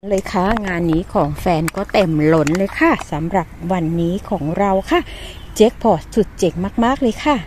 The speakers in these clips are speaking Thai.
เลยค่ะงานนี้ของแฟนก็เต็มล้นเลยค่ะสำหรับวันนี้ของเราค่ะแจ็คพอตสุดเจ๋งมากๆเลยค่ะ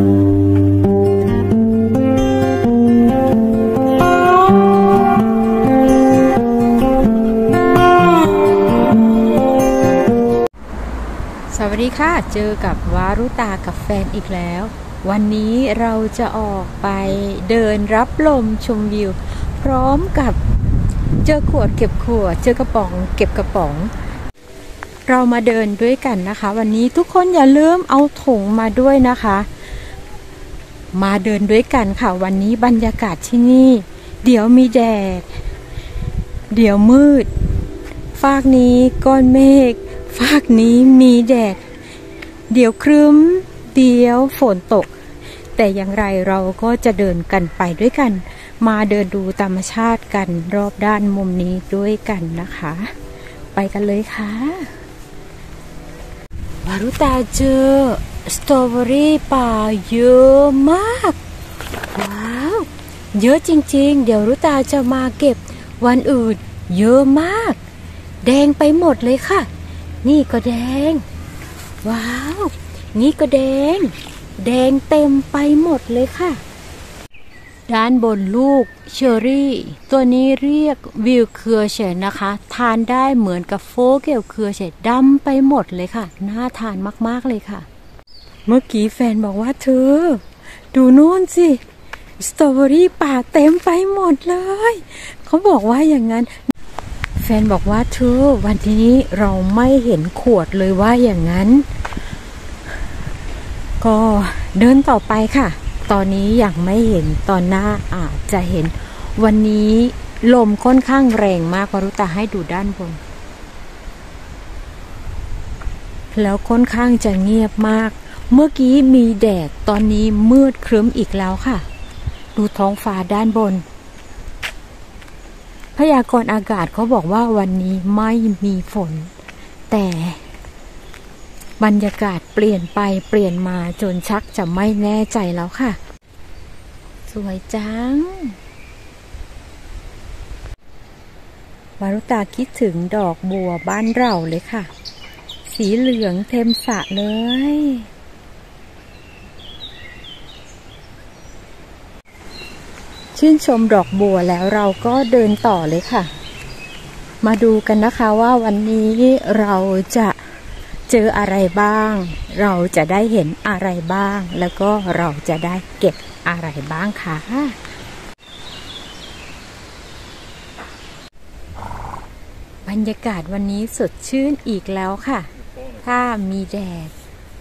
สวัสดีค่ะเจอกับวารุตากับแฟนอีกแล้ววันนี้เราจะออกไปเดินรับลมชมวิวพร้อมกับเจอขวดเก็บขวดเจอกระป๋องเก็บกระป๋องเรามาเดินด้วยกันนะคะวันนี้ทุกคนอย่าลืมเอาถุงมาด้วยนะคะมาเดินด้วยกันค่ะวันนี้บรรยากาศที่นี่เดี๋ยวมีแดดเดี๋ยวมืดฟากนี้ก้อนเมฆฟากนี้มีแดดเดี๋ยวครึ้มเดี๋ยวฝนตกแต่อย่างไรเราก็จะเดินกันไปด้วยกันมาเดินดูธรรมชาติกันรอบด้านมุมนี้ด้วยกันนะคะไปกันเลยค่ะวารุตาเจอสตรอเบอรี่ป่าเยอะมากว้าวเยอะจริงๆเดี๋ยวรุตาจะมาเก็บวันอื่นเยอะมากแดงไปหมดเลยค่ะนี่ก็แดงว้าวนี่ก็แดงแดงเต็มไปหมดเลยค่ะด้านบนลูกเชอร์รี่ตัวนี้เรียกวิลเครือเฉดนะคะทานได้เหมือนกับโฟเกลเครือเฉดดำไปหมดเลยค่ะน่าทานมากๆเลยค่ะเมื่อกี้แฟนบอกว่าเธอดูโน่นสิสตรอเบอรี่ป่าเต็มไปหมดเลยเขาบอกว่าอย่างนั้นแฟนบอกว่าเธอวันนี้เราไม่เห็นขวดเลยว่าอย่างนั้นก็เดินต่อไปค่ะตอนนี้ยังไม่เห็นตอนหน้าอาจจะเห็นวันนี้ลมค่อนข้างแรงมากวารุตาให้ดูด้านบนแล้วค่อนข้างจะเงียบมากเมื่อกี้มีแดดตอนนี้มืดครึ้มอีกแล้วค่ะดูท้องฟ้าด้านบนพยากรณ์อากาศเขาบอกว่าวันนี้ไม่มีฝนแต่บรรยากาศเปลี่ยนไปเปลี่ยนมาจนชักจะไม่แน่ใจแล้วค่ะสวยจังวารุตาคิดถึงดอกบัวบ้านเราเลยค่ะสีเหลืองเต็มสระเลยชื่นชมดอกบัวแล้วเราก็เดินต่อเลยค่ะมาดูกันนะคะว่าวันนี้เราจะเจออะไรบ้างเราจะได้เห็นอะไรบ้างแล้วก็เราจะได้เก็บอะไรบ้างค่ะบรรยากาศวันนี้สดชื่นอีกแล้วค่ะถ้ามีแดด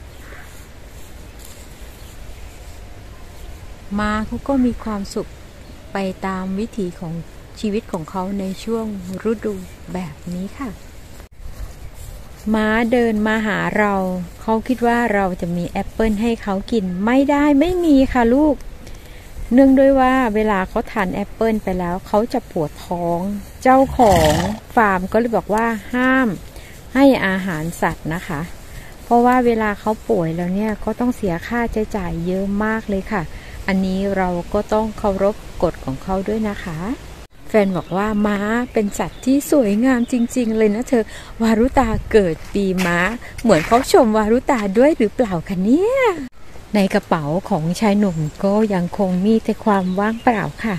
มาเขาก็มีความสุขไปตามวิถีของชีวิตของเขาในช่วงฤดูแบบนี้ค่ะม้าเดินมาหาเราเขาคิดว่าเราจะมีแอปเปิลให้เขากินไม่ได้ไม่มีค่ะลูกเนื่องด้วยว่าเวลาเขาทานแอปเปิลไปแล้วเขาจะปวดท้องเจ้าของฟาร์มก็เลยบอกว่าห้ามให้อาหารสัตว์นะคะเพราะว่าเวลาเขาป่วยแล้วเนี่ยเขาต้องเสียค่าใช้จ่ายเยอะมากเลยค่ะอันนี้เราก็ต้องเคารพกฎของเขาด้วยนะคะแฟนบอกว่าม้าเป็นสัตว์ที่สวยงามจริงๆเลยนะเธอวารุตาเกิดปีม้าเหมือนเขาชมวารุตาด้วยหรือเปล่าคะเนี่ยในกระเป๋าของชายหนุ่มก็ยังคงมีแต่ความว่างเปล่าค่ะ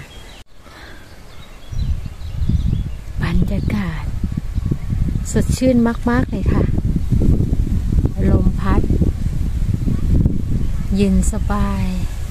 บรรยากาศสดชื่นมากๆเลยค่ะลมพัดเย็นสบาย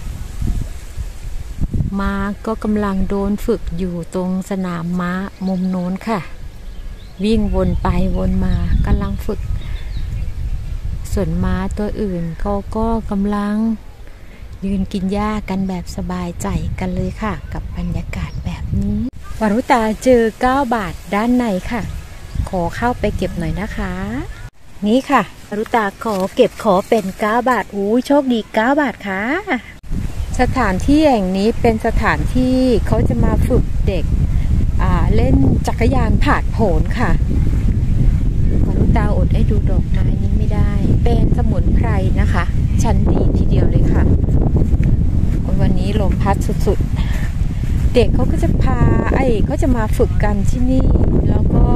ม้าก็กำลังโดนฝึกอยู่ตรงสนามม้ามุมโน้นค่ะวิ่งวนไปวนมากำลังฝึกส่วนม้าตัวอื่นเขาก็กำลังยืนกินหญ้ากันแบบสบายใจกันเลยค่ะกับบรรยากาศแบบนี้วารุตาเจอ9 บาทด้านในค่ะขอเข้าไปเก็บหน่อยนะคะนี่ค่ะวารุตาขอเก็บขอเป็น9 บาทอู้โชคดี9 บาทค่ะสถานที่แห่งนี้เป็นสถานที่เขาจะมาฝึกเด็กเล่นจักรยานผาดโผนค่ะวารุตาอดให้ดูดอกไม้นี้ไม่ได้เป็นสมุนไพรนะคะชั้นดีทีเดียวเลยค่ะวันนี้ลมพัดสุดๆเด็กเขาก็จะเขาจะมาฝึกกันที่นี่แล้วก็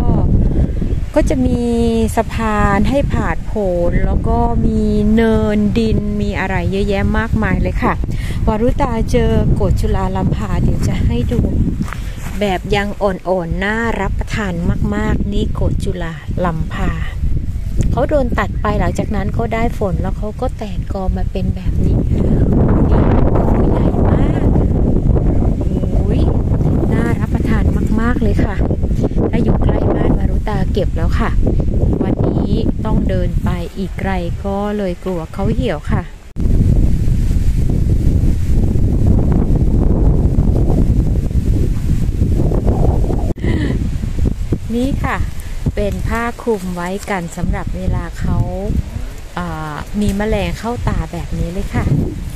ก็จะมีสะพานให้ผาดโผนแล้วก็มีเนินดินมีอะไรเยอะแยะมากมายเลยค่ะวารุตาเจอโกฏจุฬาลัมพาเดี๋ยวจะให้ดูแบบยังอ่อนๆน่ารับประทานมากๆนี่โกฏจุฬาลัมพาเขาโดนตัดไปหลังจากนั้นก็ได้ฝนแล้วเขาก็แตกกอมาเป็นแบบนี้นี่กอใหญ่มากโอ้ยน่ารับประทานมากๆเลยค่ะถ้าอยู่ใกล้บ้านวารุตาเก็บแล้วค่ะวันนี้ต้องเดินไปอีกไกลก็เลยกลัวเขาเหี่ยวค่ะนี่ค่ะเป็นผ้าคลุมไว้กันสำหรับเวลาเขามีแมลงเข้าตาแบบนี้เลยค่ะ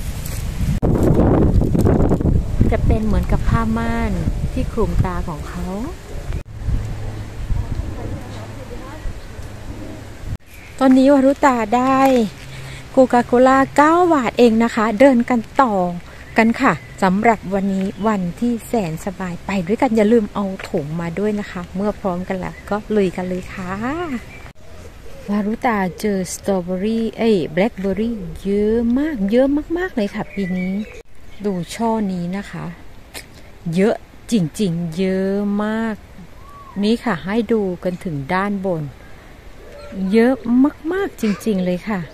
จะเป็นเหมือนกับผ้าม่านที่คลุมตาของเขาตอนนี้วารุตาได้โคคาโคล่า9 บาทเองนะคะเดินกันต่อกันค่ะสำหรับวันนี้วันที่แสนสบายไปด้วยกันอย่าลืมเอาถุงมาด้วยนะคะเมื่อพร้อมกันแล้วก็ลุยกันเลยค่ะวารุตาเจอสตรอเบอรี่แบล็คเบอรี่เยอะมากเลยค่ะปีนี้ดูช่อนี้นะคะเยอะจริงๆเยอะมากนี่ค่ะให้ดูกันถึงด้านบนเยอะมากๆจริงๆเลยค่ะ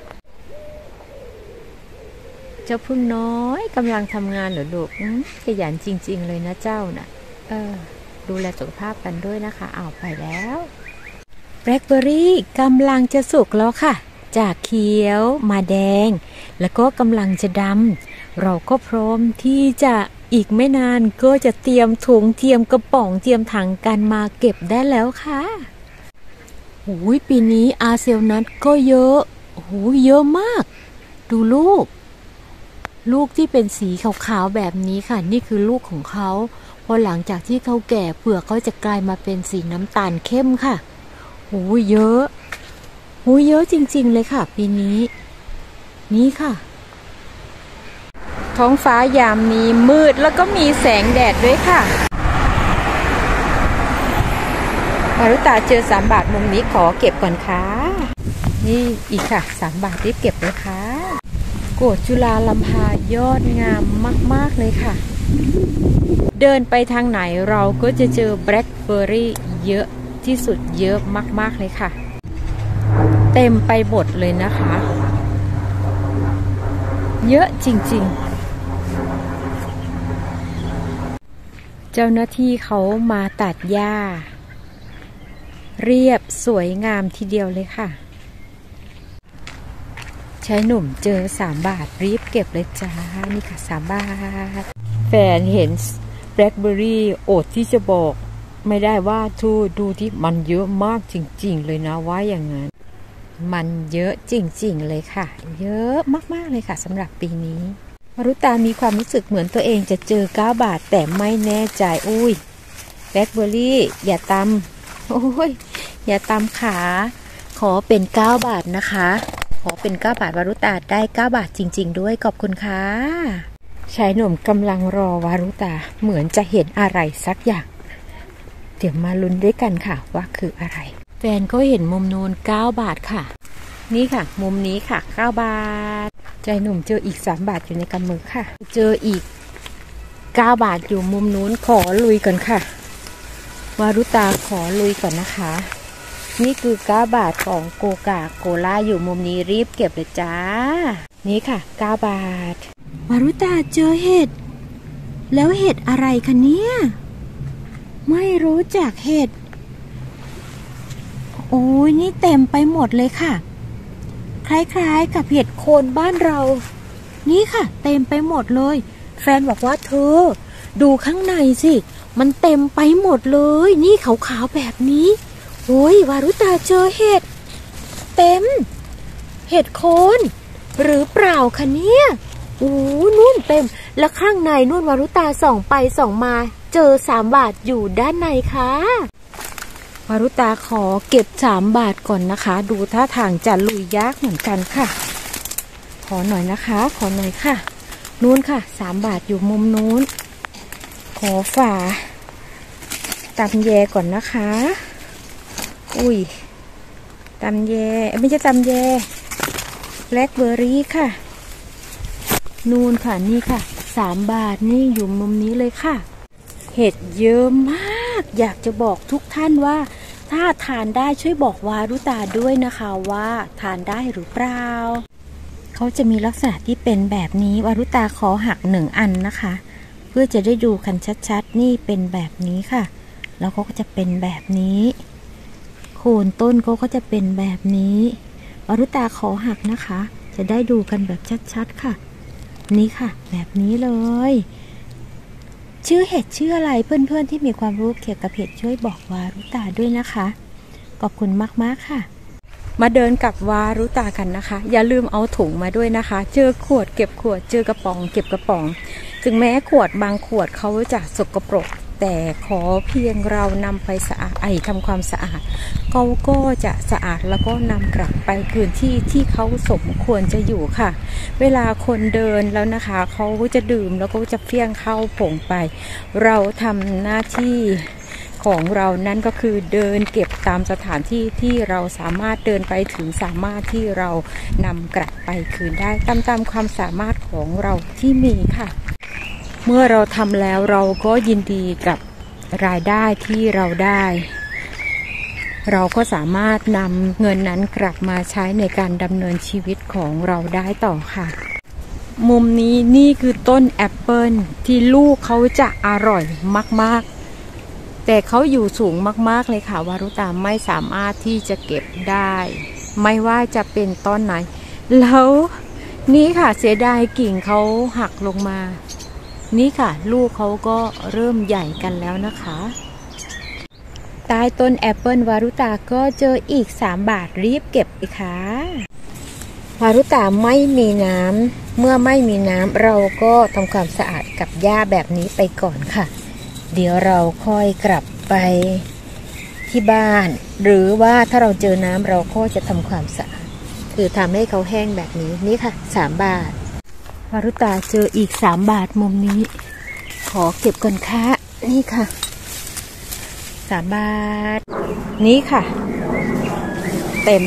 เจ้าพึ่งน้อยกำลังทำงานเหรอลูกขยันจริงๆเลยนะเจ้าน่ะดูแลสุขภาพกันด้วยนะคะเอาไปแล้วแบล็คเบอร์รี่กำลังจะสุกแล้วค่ะจากเขียวมาแดงแล้วก็กำลังจะดำเราก็พร้อมที่จะอีกไม่นานก็จะเตรียมถุงเตรียมกระป๋องเตรียมถังกันมาเก็บได้แล้วค่ะโอ้ยปีนี้อาเซลนัทก็เยอะโอ้ยเยอะมากดูลูกที่เป็นสีขาวๆแบบนี้ค่ะนี่คือลูกของเขาพอหลังจากที่เขาแก่เปลือกเขาจะกลายมาเป็นสีน้ำตาลเข้มค่ะโอ้ยเยอะโอ้ยเยอะจริงๆเลยค่ะปีนี้นี่ค่ะท้องฟ้ายามนี้มืดแล้วก็มีแสงแดดด้วยค่ะวารุตาเจอ3 บาทมุมนี้ขอเก็บก่อนค่ะนี่อีกค่ะ3 บาทรีบเก็บเลยค่ะโกฏจุฬาลัมพายอดงามมากๆเลยค่ะเดินไปทางไหนเราก็จะเจอแบล็คเบอร์รี่เยอะที่สุดเยอะมากๆเลยค่ะเต็มไปหมดเลยนะคะเยอะจริงๆเจ้าหน้าที่เขามาตัดหญ้าเรียบสวยงามทีเดียวเลยค่ะชายหนุ่มเจอ3 บาทรีบเก็บเลยจ้านี่ค่ะ3 บาทแฟนเห็นแบล็คเบอร์รี่อดที่จะบอกไม่ได้ว่าดูที่มันเยอะมากจริงๆเลยนะว่าอย่างนั้นมันเยอะจริงๆเลยค่ะเยอะมากๆเลยค่ะสำหรับปีนี้วารุตามีความรู้สึกเหมือนตัวเองจะเจอ9 บาทแต่ไม่แน่ใจอุ้ยแบล็คเบอร์รี่อย่าตำโอ้ยอย่าตำขาขอเป็น9 บาทนะคะขอเป็น9 บาทวารุตาได้9 บาทจริงๆด้วยขอบคุณค่ะชายหนุ่มกำลังรอวารุตาเหมือนจะเห็นอะไรสักอย่างเดี๋ยวมาลุ้นด้วยกันค่ะว่าคืออะไรแฟนก็เห็นมุมนู้น9 บาทค่ะนี่ค่ะมุมนี้ค่ะ9 บาทชายหนุ่มเจออีก3 บาทอยู่ในกำมือค่ะเจออีก9 บาทอยู่มุมนู้นขอลุยก่อนค่ะวารุตาขอลุยก่อนนะคะนี่คือ9 บาทของโกกาโคล่าอยู่มุมนี้รีบเก็บเลยจ้านี่ค่ะ9 บาทวารุตาเจอเห็ดแล้วเห็ดอะไรคะเนี่ยไม่รู้จักเห็ดโอ้ยนี่เต็มไปหมดเลยค่ะคล้ายๆกับเห็ดโคนบ้านเรานี่ค่ะเต็มไปหมดเลยแฟนบอกว่าเธอดูข้างในสิมันเต็มไปหมดเลยนี่ขาวๆแบบนี้โอ้ยวารุตาเจอเห็ดเต็มเห็ดโคนหรือเปล่าคะเนี่ยโอ้นู่นเต็มแล้วข้างในนู่นวารุตาส่องไปส่องมาเจอ3 บาทอยู่ด้านในค่ะวารุตาขอเก็บ3 บาทก่อนนะคะดูท่าทางจะลุยยากเหมือนกันค่ะขอหน่อยนะคะขอหน่อยค่ะนู้นค่ะ3 บาทอยู่มุมนู้นขอฝาตำแยก่อนนะคะอุ้ยตำแยไม่ใช่ตำแยแบล็คเบอร์รี่ค่ะนูนค่ะนี่ค่ะ3 บาทนี่อยู่มุมนี้เลยค่ะเห็ดเยอะมากอยากจะบอกทุกท่านว่าถ้าทานได้ช่วยบอกวารุตาด้วยนะคะว่าทานได้หรือเปล่าเขาจะมีลักษณะที่เป็นแบบนี้วารุตาขอหัก1 อันนะคะเพื่อจะได้ดูกันชัดๆนี่เป็นแบบนี้ค่ะแล้วเขาก็จะเป็นแบบนี้โคนต้นเขาก็จะเป็นแบบนี้วารุตาขอหักนะคะจะได้ดูกันแบบชัดๆค่ะนี่ค่ะแบบนี้เลยชื่อเห็ดชื่ออะไรเพื่อนๆที่มีความรู้เกี่ยวกับเห็ดช่วยบอกวารุตาด้วยนะคะขอบคุณมากๆค่ะมาเดินกับวารุตากันนะคะอย่าลืมเอาถุงมาด้วยนะคะเจอขวดเก็บขวดเจอกระป๋องเก็บกระป๋องถึงแม้ขวดบางขวดเขาจะสกปรกแต่ขอเพียงเรานำไปสะอาดทำความสะอาดเขาก็จะสะอาดแล้วก็นำกลับไปพื้นที่ที่เขาสมควรจะอยู่ค่ะเวลาคนเดินแล้วนะคะเขาก็จะดื่มแล้วก็จะเฟี้ยงเข้าผงไปเราทำหน้าที่ของเรานั่นก็คือเดินเก็บตามสถานที่ที่เราสามารถเดินไปถึงสามารถที่เรานำกลับไปคืนได้ตามความสามารถของเราที่มีค่ะเมื่อเราทำแล้วเราก็ยินดีกับรายได้ที่เราได้เราก็สามารถนำเงินนั้นกลับมาใช้ในการดำเนินชีวิตของเราได้ต่อค่ะมุมนี้นี่คือต้นแอปเปิลที่ลูกเขาจะอร่อยมากๆแต่เขาอยู่สูงมากๆเลยค่ะวารุตาไม่สามารถที่จะเก็บได้ไม่ว่าจะเป็นต้นไหนแล้วนี่ค่ะเสียดายกิ่งเขาหักลงมานี่ค่ะลูกเขาก็เริ่มใหญ่กันแล้วนะคะใต้ต้นแอปเปิลวารุตาก็เจออีก3 บาทรีบเก็บเลยค่ะวารุตาไม่มีน้ำเมื่อไม่มีน้ำเราก็ทำความสะอาดกับหญ้าแบบนี้ไปก่อนค่ะเดี๋ยวเราค่อยกลับไปที่บ้านหรือว่าถ้าเราเจอน้ำเราก็จะทำความสะอาดคือทำให้เขาแห้งแบบนี้นี่ค่ะ3 บาทวารุตาเจออีก3 บาทมุมนี้ขอเก็บก่อนค่ะนี่ค่ะ3 บาทนี่ค่ะเต็ม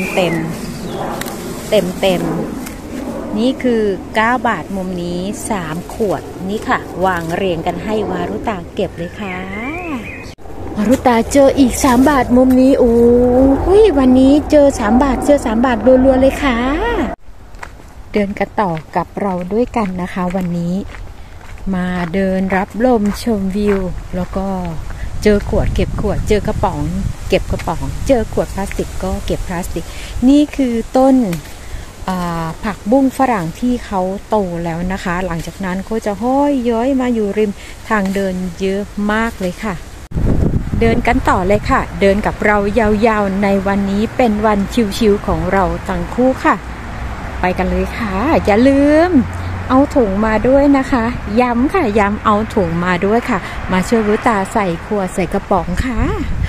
นี่คือ9 บาทมุมนี้3 ขวดนี่ค่ะวางเรียงกันให้วารุตาเก็บเลยค่ะวารุตาเจออีก3 บาทมุมนี้โอ้ยวันนี้เจอ3 บาทเจอ3 บาทรัวๆเลยค่ะเดินกันต่อกับเราด้วยกันนะคะวันนี้มาเดินรับลมชมวิวแล้วก็เจอขวดเก็บขวดเจอกระป๋องเก็บกระป๋องเจอขวดพลาสติกก็เก็บพลาสติกนี่คือต้นผักบุ้งฝรั่งที่เขาโตแล้วนะคะหลังจากนั้นก็จะห้อยย้อยมาอยู่ริมทางเดินเยอะมากเลยค่ะเดินกันต่อเลยค่ะเดินกับเรายาวๆในวันนี้เป็นวันชิวๆของเราทั้งคู่ค่ะไปกันเลยค่ะอย่าลืมเอาถุงมาด้วยนะคะย้ำค่ะย้ำเอาถุงมาด้วยค่ะมาช่วยรุตาใส่ขวดใส่กระป๋องค่ะ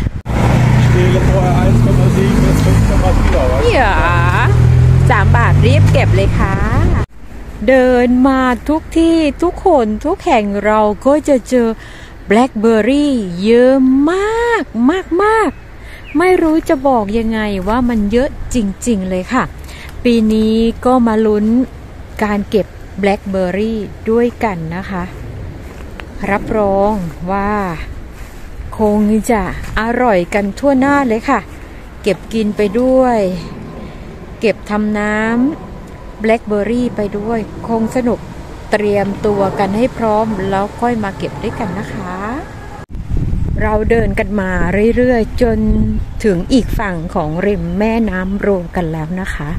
อย่า3 บาทรีบเก็บเลยค่ะเดินมาทุกที่ทุกคนทุกแห่งเราก็จะเจอแบล็คเบอร์รี่เยอะมากไม่รู้จะบอกยังไงว่ามันเยอะจริงๆเลยค่ะปีนี้ก็มาลุ้นการเก็บแบล็คเบอร์รี่ด้วยกันนะคะรับรองว่าคงจะอร่อยกันทั่วหน้าเลยค่ะเก็บกินไปด้วยเก็บทำน้ำแบล็คเบอร์รี่ไปด้วยคงสนุกเตรียมตัวกันให้พร้อมแล้วค่อยมาเก็บด้วยกันนะคะเราเดินกันมาเรื่อยๆจนถึงอีกฝั่งของริมแม่น้ำโรกันแล้วนะคะ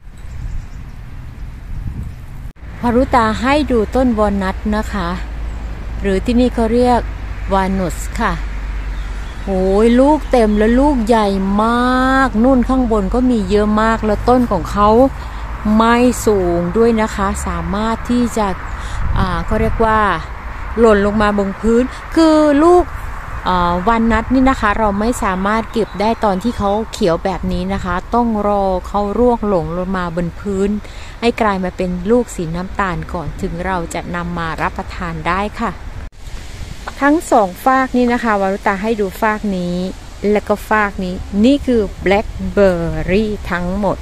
วารุตาให้ดูต้นวอลนัทนะคะหรือที่นี่เขาเรียกวานุสค่ะโอ้ยลูกเต็มแล้วลูกใหญ่มากนู่นข้างบนก็มีเยอะมากแล้วต้นของเขาไม่สูงด้วยนะคะสามารถที่จะเขาเรียกว่าหล่นลงมาบนพื้นคือลูกวันนัดนี่นะคะเราไม่สามารถเก็บได้ตอนที่เขาเขียวแบบนี้นะคะต้องรอเขาร่วงหล่นลงมาบนพื้นให้กลายมาเป็นลูกสีน้ำตาลก่อนถึงเราจะนำมารับประทานได้ค่ะทั้ง2 ฟากนี้นะคะวารุตาให้ดูฟากนี้และก็ฟากนี้นี่คือแบล็คเบอร์รี่ทั้งหมด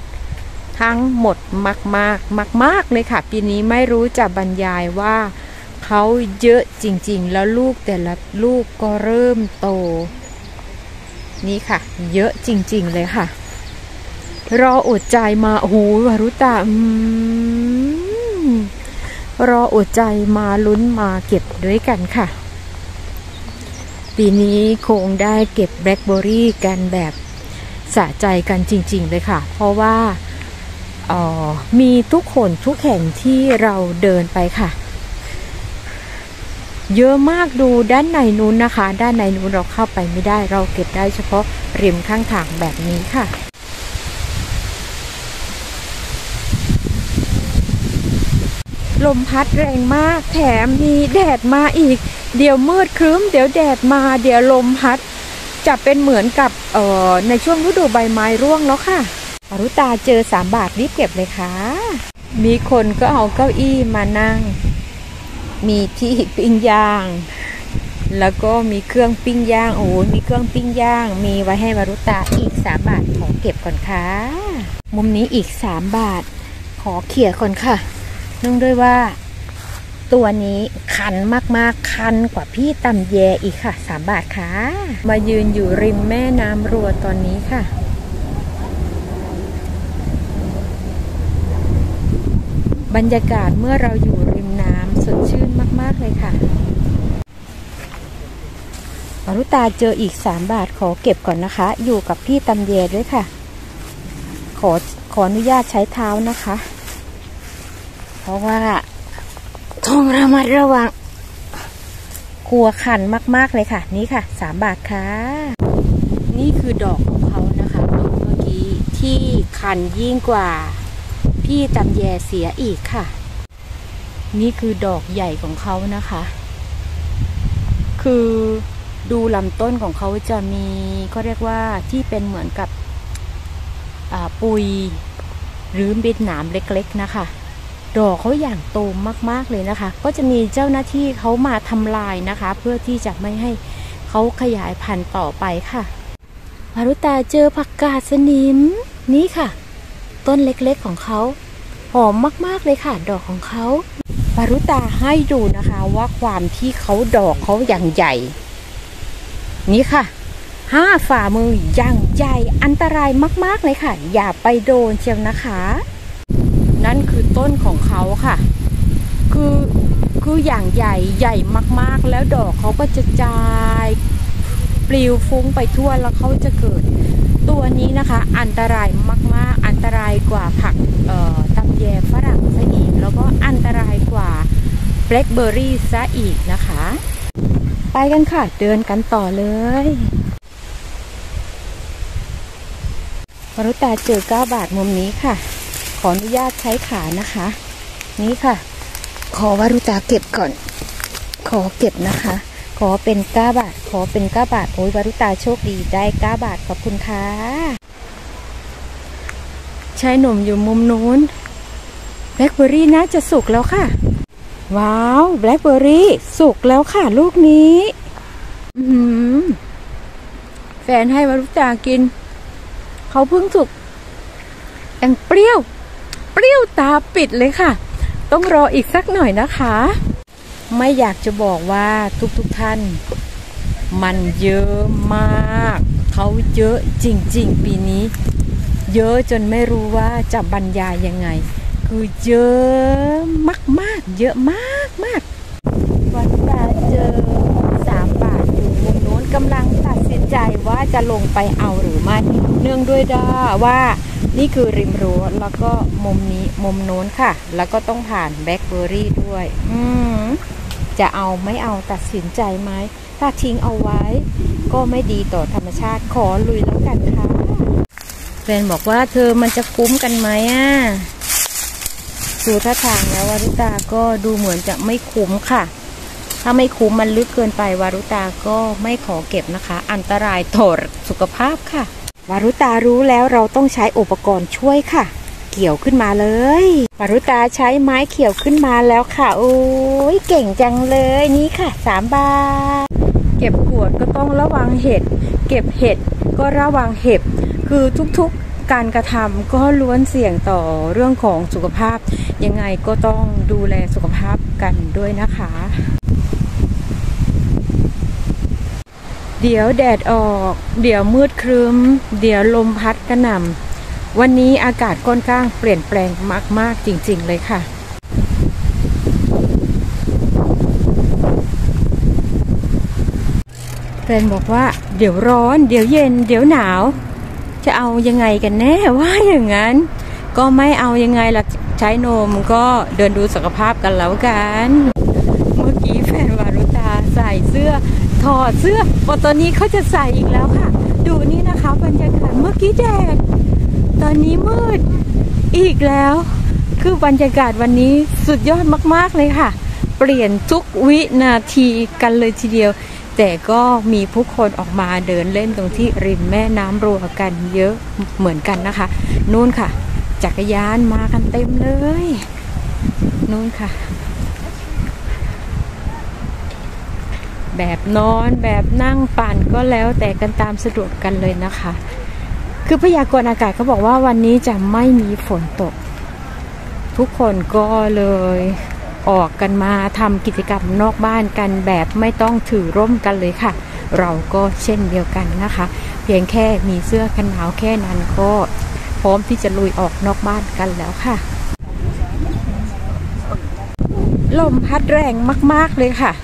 มากเลยค่ะปีนี้ไม่รู้จะบรรยายว่าเขาเยอะจริงๆแล้วลูกแต่ละลูกก็เริ่มโตนี่ค่ะเยอะจริงๆเลยค่ะรออดใจมาโอ้โหวารุตารออดใจมาลุ้นมาเก็บด้วยกันค่ะปีนี้คงได้เก็บแบล็คเบอร์รี่กันแบบสะใจกันจริงๆเลยค่ะเพราะว่ามีทุกคนทุกแห่งที่เราเดินไปค่ะเยอะมากดูด้านในนู้นนะคะด้านในนู้นเราเข้าไปไม่ได้เราเก็บได้เฉพาะริมข้างทางแบบนี้ค่ะลมพัดแรงมากแถมมีแดดมาอีกเดี๋ยวมืดครึ้มเดี๋ยวแดดมาเดี๋ยวลมพัดจะเป็นเหมือนกับในช่วงฤดูใบไม้ร่วงแล้วค่ะอรุตาเจอ3 บาทรีบเก็บเลยค่ะมีคนก็เอาเก้าอี้มานั่งมีที่ปิ้งย่างแล้วก็มีเครื่องปิ้งย่างโอ้มีเครื่องปิ้งย่างมีไว้ให้วรุตาอีก3 บาทขอเก็บก่อนค่ะมุมนี้อีก3 บาทขอเขี่ยก่อนค่ะเนื่องด้วยว่าตัวนี้คันมากๆคันกว่าพี่ตำแยอีกค่ะ3 บาทค่ะมายืนอยู่ริมแม่น้ำรัวตอนนี้ค่ะบรรยากาศเมื่อเราอยู่ริมน้ำสดชื่นมากๆเลยค่ะอรุตาเจออีก3 บาทขอเก็บก่อนนะคะอยู่กับพี่ตำแยด้วยค่ะขออนุญาตใช้เท้านะคะเพราะว่าต้องระมัดระวังกลัวคันมากๆเลยค่ะนี่ค่ะ3 บาทค่ะนี่คือดอกของเขานะคะต้นเมื่อกี้ที่คันยิ่งกว่าพี่ตำแยเสียอีกค่ะนี่คือดอกใหญ่ของเขานะคะคือดูลำต้นของเขาจะมีก็เรียกว่าที่เป็นเหมือนกับปุยหรือเป็นหนามเล็กๆนะคะดอกเขาอย่างโตมากๆเลยนะคะก็จะมีเจ้าหน้าที่เขามาทำลายนะคะเพื่อที่จะไม่ให้เขาขยายพันธุ์ต่อไปค่ะวารุตาเจอผักกาดสนิมนี่ค่ะต้นเล็กๆของเขาหอมมากๆเลยค่ะดอกของเขาวารุตาให้ดูนะคะว่าความที่เขาดอกเขาอย่างใหญ่นี่ค่ะ5 ฝ่ามืออย่างใหญ่อันตรายมากๆเลยค่ะอย่าไปโดนเชียวนะคะนั่นคือต้นของเขาค่ะคืออย่างใหญ่มากๆแล้วดอกเขาก็จะจายปลิวฟุ้งไปทั่วแล้วเขาจะเกิดตัวนี้นะคะอันตรายมากๆอันตรายกว่าผักตำแยฝรั่งซะอีกแล้วก็อันตรายกว่าแบล็คเบอร์รี่ซะอีกนะคะไปกันค่ะเดินกันต่อเลยวารุตาเจอ9 บาทมุมนี้ค่ะขออนุญาตใช้ขานะคะนี่ค่ะขอวารุตาเก็บก่อนขอเก็บนะคะขอเป็น9 บาทขอเป็น9 บาทโอ้ยวารุตาโชคดีได้9 บาทขอบคุณค่ะชายหนุ่มอยู่มุมนู้นแบล็คเบอร์รี่น่าจะสุกแล้วค่ะว้าวแบล็คเบอร์รี่สุกแล้วค่ะลูกนี้แฟนให้วารุตากินเขาเพิ่งสุกอย่างเปรี้ยวตาปิดเลยค่ะต้องรออีกสักหน่อยนะคะไม่อยากจะบอกว่าทุกท่านมันเยอะมากเขาเยอะจริงๆปีนี้เยอะจนไม่รู้ว่าจะบรรยายยังไงคือเยอะมากๆเยอะมากวันตาเจอ3 บาทอยู่มุมโน้นกำลังตัดสินใจว่าจะลงไปเอาหรือไม่เนื่องด้วยว่านี่คือริมรั้วแล้วก็มุมนี้มุมโน้นค่ะแล้วก็ต้องผ่านแบล็คเบอร์รี่ด้วยจะเอาไม่เอาตัดสินใจไหมถ้าทิ้งเอาไว้ก็ไม่ดีต่อธรรมชาติขอลุยแล้วกันค่ะแฟนบอกว่าเธอมันจะคุ้มกันไหมดูท่าทางแล้ววารุตาก็ดูเหมือนจะไม่คุ้มค่ะถ้าไม่คุ้มมันลึกเกินไปวารุตาก็ไม่ขอเก็บนะคะอันตรายต่อสุขภาพค่ะวารุตารู้แล้วเราต้องใช้อุปกรณ์ช่วยค่ะเกี่ยวขึ้นมาเลยวารุตาใช้ไม้เกี่ยวขึ้นมาแล้วค่ะโอ้ยเก่งจังเลยนี่ค่ะ3 บาทเก็บขวดก็ต้องระวังเห็ดเก็บเห็ดก็ระวังเห็บคือทุกๆการกระทำก็ล้วนเสี่ยงต่อเรื่องของสุขภาพยังไงก็ต้องดูแลสุขภาพกันด้วยนะคะเดี๋ยวแดดออกเดี๋ยวมืดครึ้มเดี๋ยวลมพัดกระหน่ำวันนี้อากาศค่อนข้างเปลี่ยนแปลงมากๆจริงๆเลยค่ะแฟนบอกว่าเดี๋ยวร้อนเดี๋ยวเย็นเดี๋ยวหนาวจะเอายังไงกันแน่ว่าอย่างนั้นก็ไม่เอายังไงล่ะใช้นมก็เดินดูสุขภาพกันแล้วกันเมื่อกี้แฟนวารุตาใส่เสื้อถอดเสื้อพอตอนนี้เขาจะใส่อีกแล้วค่ะดูนี่นะคะบรรยากาศเมื่อกี้แดดตอนนี้มืดอีกแล้วคือบรรยากาศวันนี้สุดยอดมากๆเลยค่ะเปลี่ยนทุกวินาทีกันเลยทีเดียวแต่ก็มีผู้คนออกมาเดินเล่นตรงที่ริมแม่น้ำรัวกันเยอะเหมือนกันนะคะนู่นค่ะจักรยานมากันเต็มเลยนู่นค่ะแบบนอนแบบนั่งปั่นก็แล้วแต่กันตามสะดวกกันเลยนะคะคือพยากรณ์อากาศเขาบอกว่าวันนี้จะไม่มีฝนตกทุกคนก็เลยออกกันมาทำกิจกรรมนอกบ้านกันแบบไม่ต้องถือร่มกันเลยค่ะเราก็เช่นเดียวกันนะคะเพียงแค่มีเสื้อกันหนาวแค่นั้นก็พร้อมที่จะลุยออกนอกบ้านกันแล้วค่ะลมพัดแรงมากๆเลยค่ะ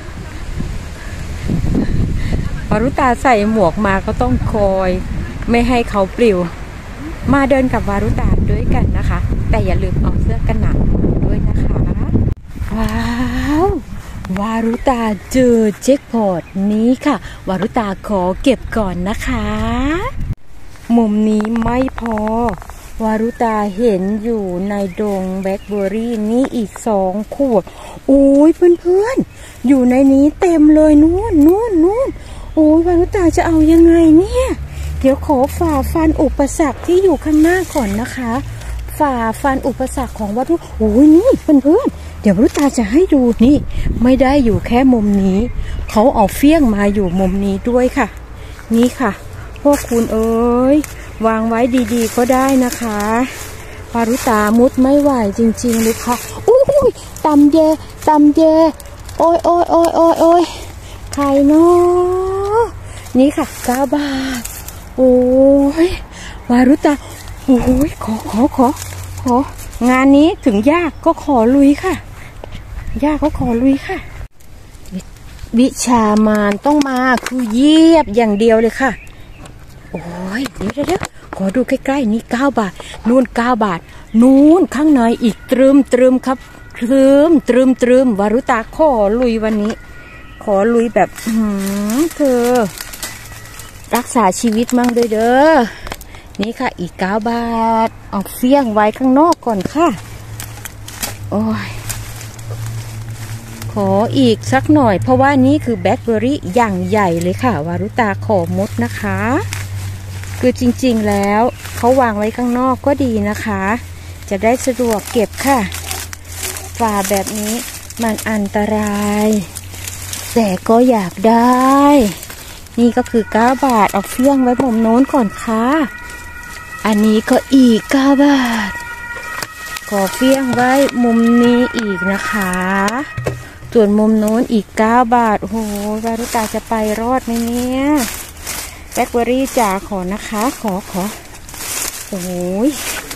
วารุตาใส่หมวกมาก็ต้องคอยไม่ให้เขาปลิวมาเดินกับวารุตาด้วยกันนะคะแต่อย่าลืมเอาเสื้อกันหนาวด้วยนะคะว้าววารุตาเจอแจ็คพอตนี้ค่ะวารุตาขอเก็บก่อนนะคะมุมนี้ไม่พอวารุตาเห็นอยู่ในดงแบล็คเบอร์รี่นี่อีก2 ขวดโอ้ยเพื่อนๆอยู่ในนี้เต็มเลยนู่นโอ้ยวารุตาจะเอายังไงเนี่ยเดี๋ยวขอฝ่าฟันอุปสรรคที่อยู่ข้างหน้าก่อนนะคะฝ่าฟันอุปสรรคของวัตถุโอ้ยนี่เพื่อนๆเดี๋ยววารุตาจะให้ดูนี่ไม่ได้อยู่แค่มุมนี้เขาเอาเฟี้ยงมาอยู่มุมนี้ด้วยค่ะนี่ค่ะพวกคุณเอ๋ยวางไว้ดีๆก็ได้นะคะวารุตามุดไม่ไหวจริงๆเลยค่ะอุ้ยตำเยโอ้ยใครเนาะนี่ค่ะ9 บาทโอ้ยวารุตาโอ้ยของานนี้ถึงยากก็ขอลุยค่ะยากก็ขอลุยค่ะวิชามารต้องมาคือเยียบอย่างเดียวเลยค่ะโอ้ยเดี๋ยวขอดูใกล้ๆนี่9 บาทนู่น9 บาทนู่นข้างในอีกตรึมครับตรึมวารุตาขอลุยวันนี้ขอลุยแบบเธอรักษาชีวิตมั่งด้วยเด้อนี่ค่ะอีก9 บาทเอาเฟี้ยงไว้ข้างนอกก่อนค่ะโอ้ยขออีกสักหน่อยเพราะว่านี่คือแบล็คเบอร์รี่อย่างใหญ่เลยค่ะวารุตาขอมดนะคะคือจริงๆแล้วเขาวางไว้ข้างนอกก็ดีนะคะจะได้สะดวกเก็บค่ะฝ่าแบบนี้มันอันตรายแต่ก็อยากได้นี่ก็คือ9 บาทเอาเฟี้ยงไว้มุมโน้นก่อนค่ะอันนี้ก็อีก9 บาทขอเฟี้ยงไว้มุมนี้อีกนะคะส่วนมุมโน้นอีก9 บาทโอ้โหวารุตาจะไปรอดไหมเนี่ยแบล็คเบอร์รี่จ๋าขอนะคะขอโอ้ย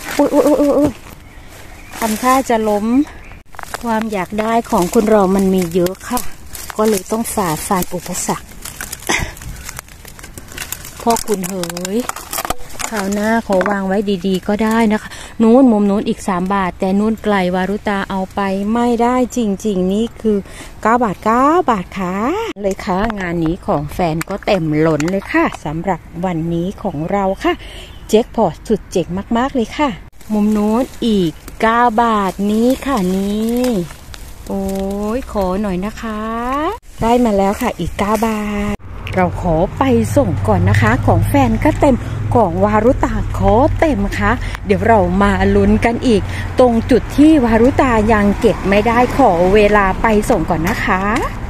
ทำท่าจะล้มความอยากได้ของคุณเรามันมีเยอะค่ะก็เลยต้องฝ่าฟันอุปสรรคพ่อคุณเฮ้ยคราวหน้าขอวางไว้ดีๆก็ได้นะคะนู้นมุมนู้นอีก3 บาทแต่นู้นไกลวารุตาเอาไปไม่ได้จริงๆนี่คือ9 บาทค่ะเลยค่ะงานนี้ของแฟนก็เต็มล้นเลยค่ะสำหรับวันนี้ของเราค่ะแจ็คพอตสุดเจ๋งมากๆเลยค่ะมุมนู้นอีก9 บาทนี้ค่ะนี่โอ้ยขอหน่อยนะคะได้มาแล้วค่ะอีก9 บาทเราขอไปส่งก่อนนะคะของแฟนก็เต็มของวารุตาขอเต็มค่ะเดี๋ยวเรามาลุ้นกันอีกตรงจุดที่วารุตายังเก็บไม่ได้ขอเวลาไปส่งก่อนนะคะ